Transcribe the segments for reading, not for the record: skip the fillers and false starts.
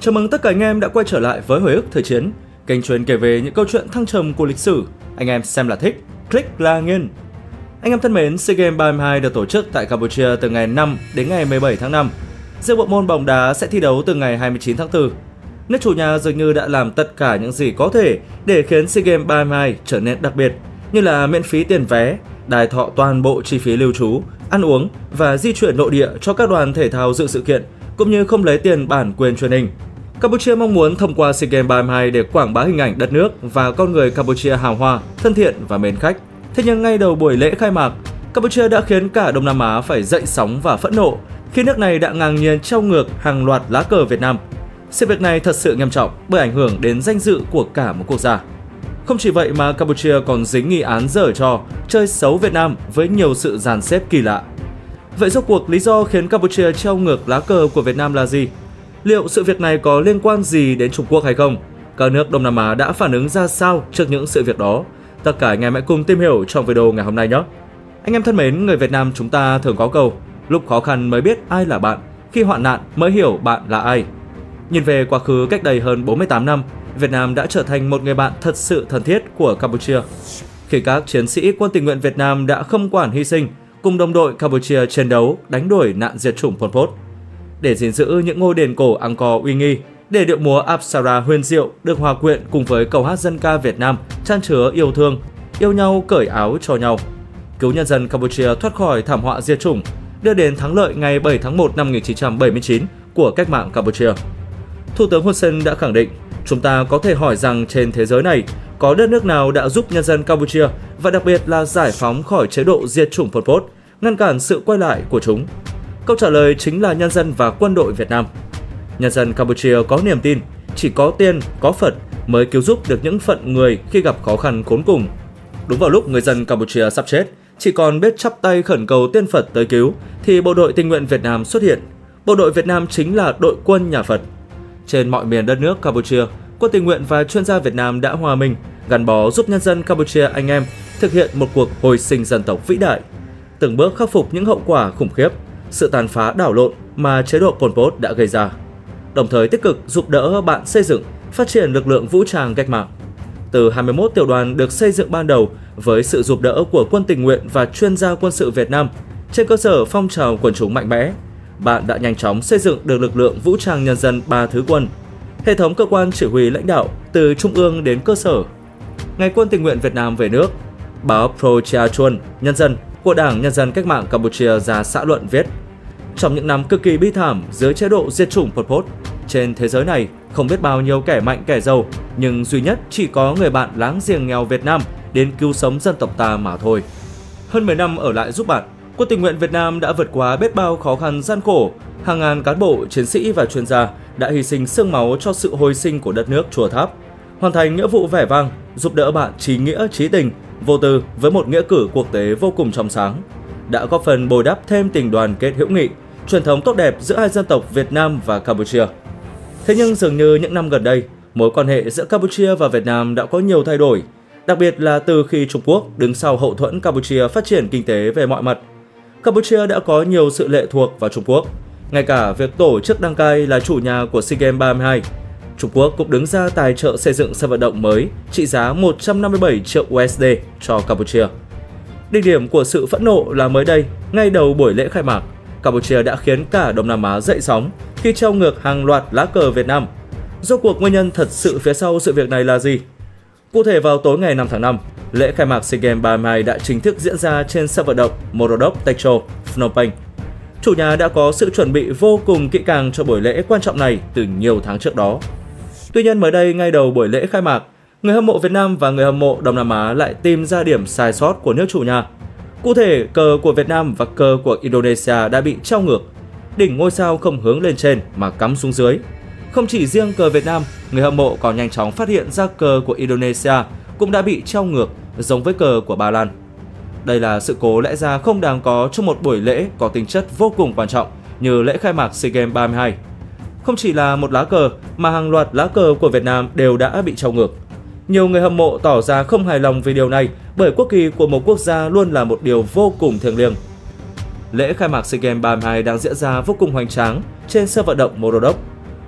Chào mừng tất cả anh em đã quay trở lại với Hồi ức Thời Chiến, kênh chuyên kể về những câu chuyện thăng trầm của lịch sử. Anh em xem là thích, click là nghiền. Anh em thân mến, SEA Games 32 được tổ chức tại Campuchia từ ngày 5 đến ngày 17 tháng 5. Riêng bộ môn bóng đá sẽ thi đấu từ ngày 29 tháng 4. Nước chủ nhà dường như đã làm tất cả những gì có thể để khiến SEA Games 32 trở nên đặc biệt, như là miễn phí tiền vé, đài thọ toàn bộ chi phí lưu trú, ăn uống và di chuyển nội địa cho các đoàn thể thao dự sự kiện, cũng như không lấy tiền bản quyền truyền hình. Campuchia mong muốn thông qua SEA Games 32 để quảng bá hình ảnh đất nước và con người Campuchia hào hoa, thân thiện và mến khách. Thế nhưng ngay đầu buổi lễ khai mạc, Campuchia đã khiến cả Đông Nam Á phải dậy sóng và phẫn nộ khi nước này đã ngang nhiên treo ngược hàng loạt lá cờ Việt Nam. Sự việc này thật sự nghiêm trọng bởi ảnh hưởng đến danh dự của cả một quốc gia. Không chỉ vậy mà Campuchia còn dính nghi án giở trò chơi xấu Việt Nam với nhiều sự dàn xếp kỳ lạ. Vậy rốt cuộc lý do khiến Campuchia treo ngược lá cờ của Việt Nam là gì? Liệu sự việc này có liên quan gì đến Trung Quốc hay không? Các nước Đông Nam Á đã phản ứng ra sao trước những sự việc đó? Tất cả anh em hãy cùng tìm hiểu trong video ngày hôm nay nhé! Anh em thân mến, người Việt Nam chúng ta thường có câu lúc khó khăn mới biết ai là bạn, khi hoạn nạn mới hiểu bạn là ai. Nhìn về quá khứ cách đây hơn 48 năm, Việt Nam đã trở thành một người bạn thật sự thân thiết của Campuchia. Khi các chiến sĩ quân tình nguyện Việt Nam đã không quản hy sinh cùng đồng đội Campuchia chiến đấu đánh đuổi nạn diệt chủng Pol Pot. Để gìn giữ những ngôi đền cổ Angkor uy nghi, để điệu múa Apsara huyền diệu được hòa quyện cùng với câu hát dân ca Việt Nam chan chứa yêu thương, yêu nhau cởi áo cho nhau, cứu nhân dân Campuchia thoát khỏi thảm họa diệt chủng, đưa đến thắng lợi ngày 7 tháng 1 năm 1979 của cách mạng Campuchia. Thủ tướng Hun Sen đã khẳng định, chúng ta có thể hỏi rằng trên thế giới này có đất nước nào đã giúp nhân dân Campuchia và đặc biệt là giải phóng khỏi chế độ diệt chủng Pol Pot, ngăn cản sự quay lại của chúng. Câu trả lời chính là nhân dân và quân đội Việt Nam. Nhân dân Campuchia có niềm tin, chỉ có tiên, có Phật mới cứu giúp được những phận người khi gặp khó khăn khốn cùng. Đúng vào lúc người dân Campuchia sắp chết, chỉ còn biết chắp tay khẩn cầu tiên Phật tới cứu, thì bộ đội tình nguyện Việt Nam xuất hiện. Bộ đội Việt Nam chính là đội quân nhà Phật. Trên mọi miền đất nước Campuchia, quân tình nguyện và chuyên gia Việt Nam đã hòa mình, gắn bó giúp nhân dân Campuchia anh em thực hiện một cuộc hồi sinh dân tộc vĩ đại, từng bước khắc phục những hậu quả khủng khiếp, sự tàn phá đảo lộn mà chế độ Pol Pot đã gây ra, đồng thời tích cực giúp đỡ bạn xây dựng, phát triển lực lượng vũ trang cách mạng. Từ 21 tiểu đoàn được xây dựng ban đầu với sự giúp đỡ của quân tình nguyện và chuyên gia quân sự Việt Nam, trên cơ sở phong trào quần chúng mạnh mẽ, bạn đã nhanh chóng xây dựng được lực lượng vũ trang nhân dân 3 thứ quân, hệ thống cơ quan chỉ huy lãnh đạo từ trung ương đến cơ sở. Ngày quân tình nguyện Việt Nam về nước, báo Pro Chia Chuan Nhân dân của Đảng Nhân dân Cách mạng Campuchia ra xã luận viết: trong những năm cực kỳ bi thảm dưới chế độ diệt chủng Pol Pot, trên thế giới này không biết bao nhiêu kẻ mạnh kẻ giàu, nhưng duy nhất chỉ có người bạn láng giềng nghèo Việt Nam đến cứu sống dân tộc ta mà thôi. Hơn 10 năm ở lại giúp bạn, quân tình nguyện Việt Nam đã vượt qua biết bao khó khăn gian khổ. Hàng ngàn cán bộ, chiến sĩ và chuyên gia đã hy sinh xương máu cho sự hồi sinh của đất nước Chùa Tháp, hoàn thành nghĩa vụ vẻ vang, giúp đỡ bạn trí nghĩa trí tình, vô tư với một nghĩa cử quốc tế vô cùng trong sáng, đã góp phần bồi đắp thêm tình đoàn kết hữu nghị, truyền thống tốt đẹp giữa hai dân tộc Việt Nam và Campuchia. Thế nhưng dường như những năm gần đây, mối quan hệ giữa Campuchia và Việt Nam đã có nhiều thay đổi, đặc biệt là từ khi Trung Quốc đứng sau hậu thuẫn Campuchia phát triển kinh tế về mọi mặt. Campuchia đã có nhiều sự lệ thuộc vào Trung Quốc, ngay cả việc tổ chức đăng cai là chủ nhà của SEA Games 32. Trung Quốc cũng đứng ra tài trợ xây dựng sân vận động mới trị giá 157 triệu USD cho Campuchia. Đỉnh điểm của sự phẫn nộ là mới đây, ngay đầu buổi lễ khai mạc, Campuchia đã khiến cả Đông Nam Á dậy sóng khi treo ngược hàng loạt lá cờ Việt Nam. Rốt cuộc nguyên nhân thật sự phía sau sự việc này là gì? Cụ thể vào tối ngày 5 tháng 5, lễ khai mạc SEA Games 32 đã chính thức diễn ra trên sân vận động Morodok Techo, Phnom Penh. Chủ nhà đã có sự chuẩn bị vô cùng kỹ càng cho buổi lễ quan trọng này từ nhiều tháng trước đó. Tuy nhiên mới đây, ngay đầu buổi lễ khai mạc, người hâm mộ Việt Nam và người hâm mộ Đông Nam Á lại tìm ra điểm sai sót của nước chủ nhà. Cụ thể, cờ của Việt Nam và cờ của Indonesia đã bị treo ngược. Đỉnh ngôi sao không hướng lên trên mà cắm xuống dưới. Không chỉ riêng cờ Việt Nam, người hâm mộ còn nhanh chóng phát hiện ra cờ của Indonesia cũng đã bị treo ngược, giống với cờ của Ba Lan. Đây là sự cố lẽ ra không đáng có trong một buổi lễ có tính chất vô cùng quan trọng như lễ khai mạc SEA Games 32. Không chỉ là một lá cờ mà hàng loạt lá cờ của Việt Nam đều đã bị treo ngược. Nhiều người hâm mộ tỏ ra không hài lòng về điều này bởi quốc kỳ của một quốc gia luôn là một điều vô cùng thiêng liêng. Lễ khai mạc SEA Games 32 đang diễn ra vô cùng hoành tráng trên sân vận động Morodok.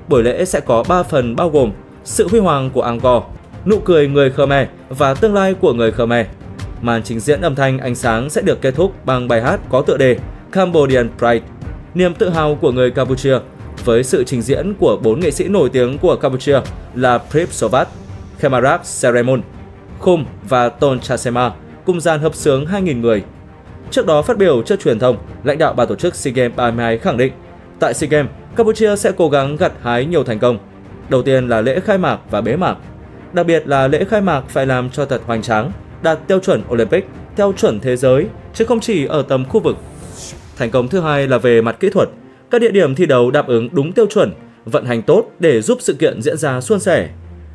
Buổi lễ sẽ có 3 phần bao gồm sự huy hoàng của Angkor, nụ cười người Khmer và tương lai của người Khmer. Màn trình diễn âm thanh ánh sáng sẽ được kết thúc bằng bài hát có tựa đề Cambodian Pride, niềm tự hào của người Campuchia, với sự trình diễn của 4 nghệ sĩ nổi tiếng của Campuchia là Prip Sovat, Khemarap Seremon, Khum và Ton Chasema cùng dàn hợp xướng 2.000 người. Trước đó phát biểu trước truyền thông, lãnh đạo ban tổ chức SEA Games 32 khẳng định tại SEA Games, Campuchia sẽ cố gắng gặt hái nhiều thành công. Đầu tiên là lễ khai mạc và bế mạc. Đặc biệt là lễ khai mạc phải làm cho thật hoành tráng, đạt tiêu chuẩn Olympic, theo chuẩn thế giới, chứ không chỉ ở tầm khu vực. Thành công thứ hai là về mặt kỹ thuật. Các địa điểm thi đấu đáp ứng đúng tiêu chuẩn, vận hành tốt để giúp sự kiện diễn ra suôn sẻ.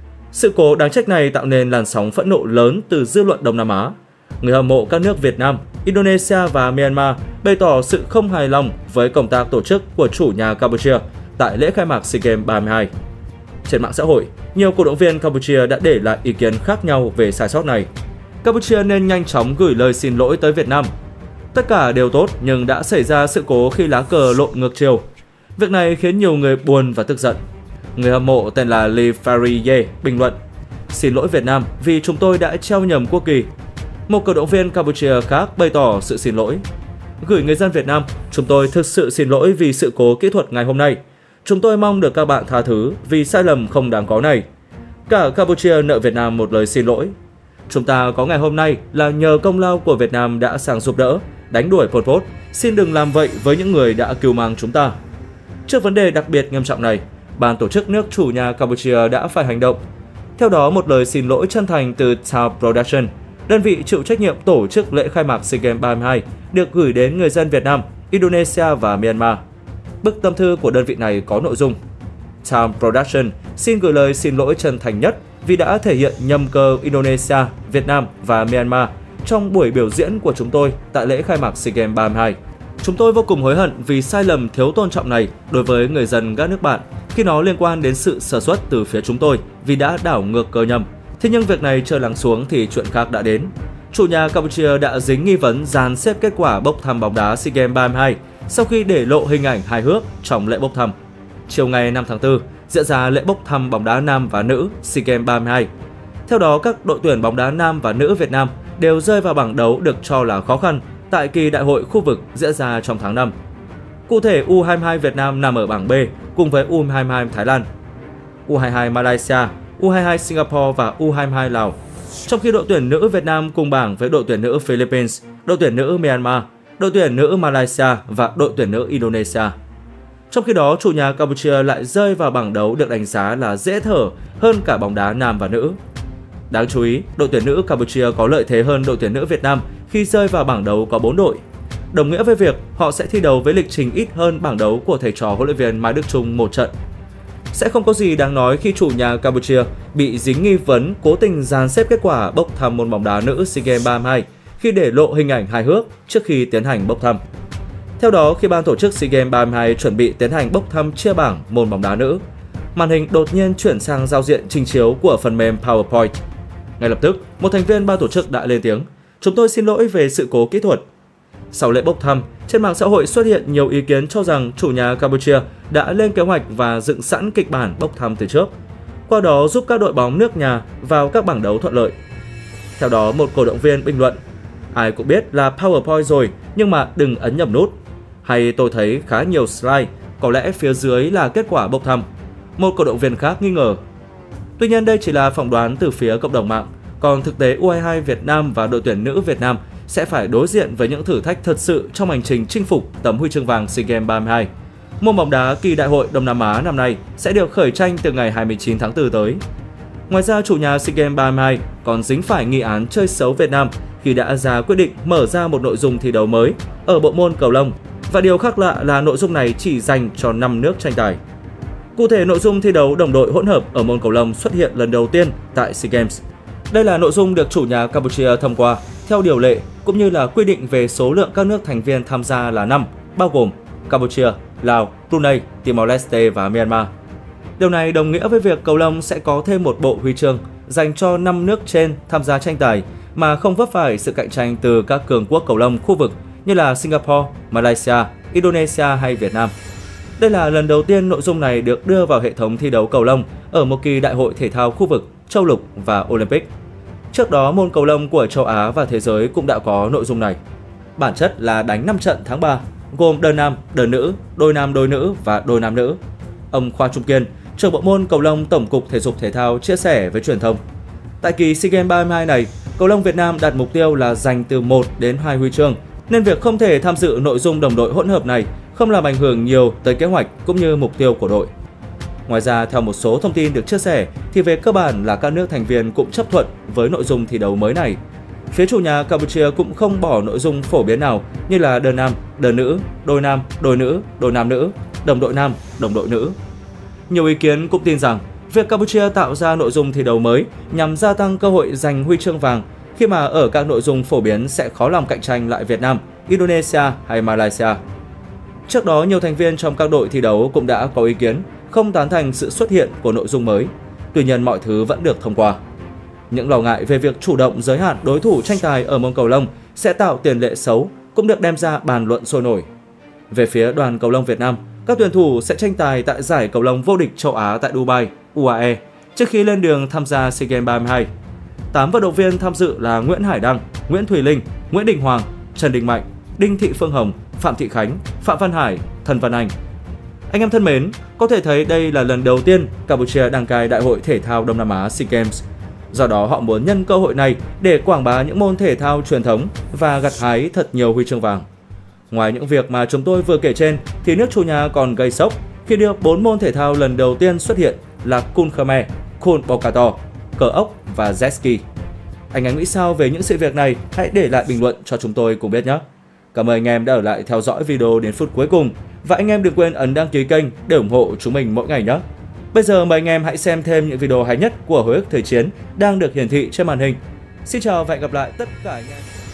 Sự cố đáng trách này tạo nên làn sóng phẫn nộ lớn từ dư luận Đông Nam Á. Người hâm mộ các nước Việt Nam, Indonesia và Myanmar bày tỏ sự không hài lòng với công tác tổ chức của chủ nhà Campuchia tại lễ khai mạc SEA Games 32. Trên mạng xã hội, nhiều cổ động viên Campuchia đã để lại ý kiến khác nhau về sai sót này. Campuchia nên nhanh chóng gửi lời xin lỗi tới Việt Nam. Tất cả đều tốt nhưng đã xảy ra sự cố khi lá cờ lộn ngược chiều. Việc này khiến nhiều người buồn và tức giận. Người hâm mộ tên là Lee Farie bình luận: "Xin lỗi Việt Nam vì chúng tôi đã treo nhầm quốc kỳ." Một cổ động viên Campuchia khác bày tỏ sự xin lỗi: "Gửi người dân Việt Nam, chúng tôi thực sự xin lỗi vì sự cố kỹ thuật ngày hôm nay. Chúng tôi mong được các bạn tha thứ vì sai lầm không đáng có này. Cả Campuchia nợ Việt Nam một lời xin lỗi. Chúng ta có ngày hôm nay là nhờ công lao của Việt Nam đã sang giúp đỡ, đánh đuổi Pol Pot. Xin đừng làm vậy với những người đã cứu mang chúng ta." Trước vấn đề đặc biệt nghiêm trọng này, ban tổ chức nước chủ nhà Campuchia đã phải hành động. Theo đó, một lời xin lỗi chân thành từ Town Production, đơn vị chịu trách nhiệm tổ chức lễ khai mạc SEA Games 32, được gửi đến người dân Việt Nam, Indonesia và Myanmar. Bức tâm thư của đơn vị này có nội dung: Town Production xin gửi lời xin lỗi chân thành nhất vì đã thể hiện nhầm cờ Indonesia, Việt Nam và Myanmar trong buổi biểu diễn của chúng tôi tại lễ khai mạc SEA Games 32. Chúng tôi vô cùng hối hận vì sai lầm thiếu tôn trọng này đối với người dân các nước bạn khi nó liên quan đến sự sơ suất từ phía chúng tôi vì đã đảo ngược cờ nhầm. Thế nhưng việc này chưa lắng xuống thì chuyện khác đã đến. Chủ nhà Campuchia đã dính nghi vấn dàn xếp kết quả bốc thăm bóng đá SEA Games 32 sau khi để lộ hình ảnh hài hước trong lễ bốc thăm. Chiều ngày 5 tháng 4 diễn ra lễ bốc thăm bóng đá nam và nữ SEA Games 32. Theo đó, các đội tuyển bóng đá nam và nữ Việt Nam đều rơi vào bảng đấu được cho là khó khăn tại kỳ đại hội khu vực diễn ra trong tháng 5. Cụ thể, U22 Việt Nam nằm ở bảng B cùng với U22 Thái Lan, U22 Malaysia, U22 Singapore và U22 Lào. Trong khi đội tuyển nữ Việt Nam cùng bảng với đội tuyển nữ Philippines, đội tuyển nữ Myanmar, đội tuyển nữ Malaysia và đội tuyển nữ Indonesia. Trong khi đó, chủ nhà Campuchia lại rơi vào bảng đấu được đánh giá là dễ thở hơn cả bóng đá nam và nữ. Đáng chú ý, đội tuyển nữ Campuchia có lợi thế hơn đội tuyển nữ Việt Nam khi rơi vào bảng đấu có 4 đội. Đồng nghĩa với việc họ sẽ thi đấu với lịch trình ít hơn bảng đấu của thầy trò huấn luyện viên Mai Đức Chung một trận. Sẽ không có gì đáng nói khi chủ nhà Campuchia bị dính nghi vấn cố tình dàn xếp kết quả bốc thăm môn bóng đá nữ SEA Games 32 khi để lộ hình ảnh hài hước trước khi tiến hành bốc thăm. Theo đó, khi ban tổ chức SEA Games 32 chuẩn bị tiến hành bốc thăm chia bảng môn bóng đá nữ, màn hình đột nhiên chuyển sang giao diện trình chiếu của phần mềm PowerPoint. Ngay lập tức, một thành viên ban tổ chức đã lên tiếng: "Chúng tôi xin lỗi về sự cố kỹ thuật." Sau lễ bốc thăm, trên mạng xã hội xuất hiện nhiều ý kiến cho rằng chủ nhà Campuchia đã lên kế hoạch và dựng sẵn kịch bản bốc thăm từ trước, qua đó giúp các đội bóng nước nhà vào các bảng đấu thuận lợi. Theo đó, một cổ động viên bình luận: "Ai cũng biết là PowerPoint rồi, nhưng mà đừng ấn nhầm nút. Hay tôi thấy khá nhiều slide, có lẽ phía dưới là kết quả bốc thăm." Một cổ động viên khác nghi ngờ. Tuy nhiên, đây chỉ là phỏng đoán từ phía cộng đồng mạng, còn thực tế U22 Việt Nam và đội tuyển nữ Việt Nam sẽ phải đối diện với những thử thách thật sự trong hành trình chinh phục tấm huy chương vàng SEA Games 32. Môn bóng đá kỳ đại hội Đông Nam Á năm nay sẽ được khởi tranh từ ngày 29 tháng 4 tới. Ngoài ra, chủ nhà SEA Games 32 còn dính phải nghi án chơi xấu Việt Nam khi đã ra quyết định mở ra một nội dung thi đấu mới ở bộ môn cầu lông, và điều khác lạ là nội dung này chỉ dành cho 5 nước tranh tài. Cụ thể, nội dung thi đấu đồng đội hỗn hợp ở môn cầu lông xuất hiện lần đầu tiên tại SEA Games. Đây là nội dung được chủ nhà Campuchia thông qua theo điều lệ cũng như là quy định về số lượng các nước thành viên tham gia là 5, bao gồm Campuchia, Lào, Brunei, Timor-Leste và Myanmar. Điều này đồng nghĩa với việc cầu lông sẽ có thêm một bộ huy chương dành cho 5 nước trên tham gia tranh tài mà không vấp phải sự cạnh tranh từ các cường quốc cầu lông khu vực như là Singapore, Malaysia, Indonesia hay Việt Nam. Đây là lần đầu tiên nội dung này được đưa vào hệ thống thi đấu cầu lông ở một kỳ đại hội thể thao khu vực, châu lục và Olympic. Trước đó, môn cầu lông của châu Á và thế giới cũng đã có nội dung này. Bản chất là đánh 5 trận tháng 3, gồm đơn nam, đơn nữ, đôi nam đôi nữ và đôi nam nữ. Ông Khoa Trung Kiên, trưởng bộ môn cầu lông Tổng cục Thể dục Thể thao chia sẻ với truyền thông. Tại kỳ SEA Games 32 này, cầu lông Việt Nam đặt mục tiêu là giành từ 1 đến 2 huy chương, nên việc không thể tham dự nội dung đồng đội hỗn hợp này không làm ảnh hưởng nhiều tới kế hoạch cũng như mục tiêu của đội. Ngoài ra, theo một số thông tin được chia sẻ, thì về cơ bản là các nước thành viên cũng chấp thuận với nội dung thi đấu mới này. Phía chủ nhà Campuchia cũng không bỏ nội dung phổ biến nào như là đơn nam, đơn nữ, đôi nam, đôi nữ, đôi nam nữ, đồng đội nam, đồng đội nữ. Nhiều ý kiến cũng tin rằng việc Campuchia tạo ra nội dung thi đấu mới nhằm gia tăng cơ hội giành huy chương vàng khi mà ở các nội dung phổ biến sẽ khó lòng cạnh tranh lại Việt Nam, Indonesia hay Malaysia. Trước đó, nhiều thành viên trong các đội thi đấu cũng đã có ý kiến không tán thành sự xuất hiện của nội dung mới. Tuy nhiên, mọi thứ vẫn được thông qua. Những lo ngại về việc chủ động giới hạn đối thủ tranh tài ở môn cầu lông sẽ tạo tiền lệ xấu cũng được đem ra bàn luận sôi nổi. Về phía đoàn cầu lông Việt Nam, các tuyển thủ sẽ tranh tài tại giải cầu lông vô địch châu Á tại Dubai, UAE, trước khi lên đường tham gia SEA Games 32. 8 vận động viên tham dự là Nguyễn Hải Đăng, Nguyễn Thùy Linh, Nguyễn Đình Hoàng, Trần Đình Mạnh, Đinh Thị Phương Hồng, Phạm Thị Khánh, Phạm Văn Hải, Thần Văn Anh. Anh em thân mến, có thể thấy đây là lần đầu tiên Campuchia đăng cai Đại hội Thể thao Đông Nam Á SEA Games. Do đó, họ muốn nhân cơ hội này để quảng bá những môn thể thao truyền thống và gặt hái thật nhiều huy chương vàng. Ngoài những việc mà chúng tôi vừa kể trên, thì nước chủ nhà còn gây sốc khi đưa 4 môn thể thao lần đầu tiên xuất hiện là Kun Khmer, Kun Bokator, cờ ốc và jet ski. Anh em nghĩ sao về những sự việc này? Hãy để lại bình luận cho chúng tôi cùng biết nhé! Cảm ơn anh em đã ở lại theo dõi video đến phút cuối cùng. Và anh em đừng quên ấn đăng ký kênh để ủng hộ chúng mình mỗi ngày nhé! Bây giờ mời anh em hãy xem thêm những video hay nhất của Hồi ức Thời Chiến đang được hiển thị trên màn hình. Xin chào và hẹn gặp lại tất cả anh em!